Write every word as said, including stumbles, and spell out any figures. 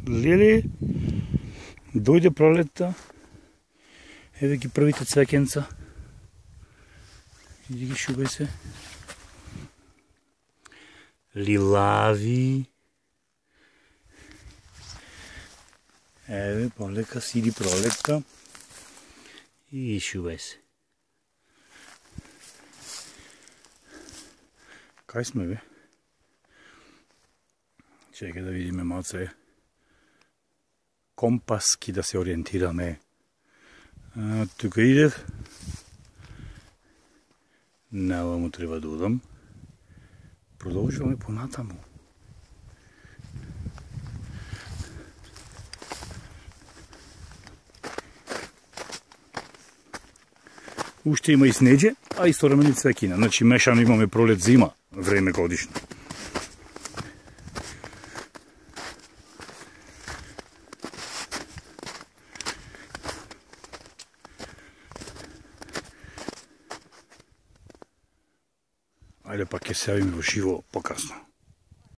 Леле, дојде пролетта. Еве ги првите цвеќенца. Иди ги шубај се. Лилави. Еве, полека сиди пролетта. И шубај се. Кај сме, бе? Чекај да видиме малце компаски да се ориентираме. А, тука идев. Наваму треба да удам. Продолжуваме понатаму. Уште има и снеđe, а истовремено и цвеќина. Значи мешано имаме пролет-зима, време годишно. Ајде пак ќе се јавиме во живо покасно.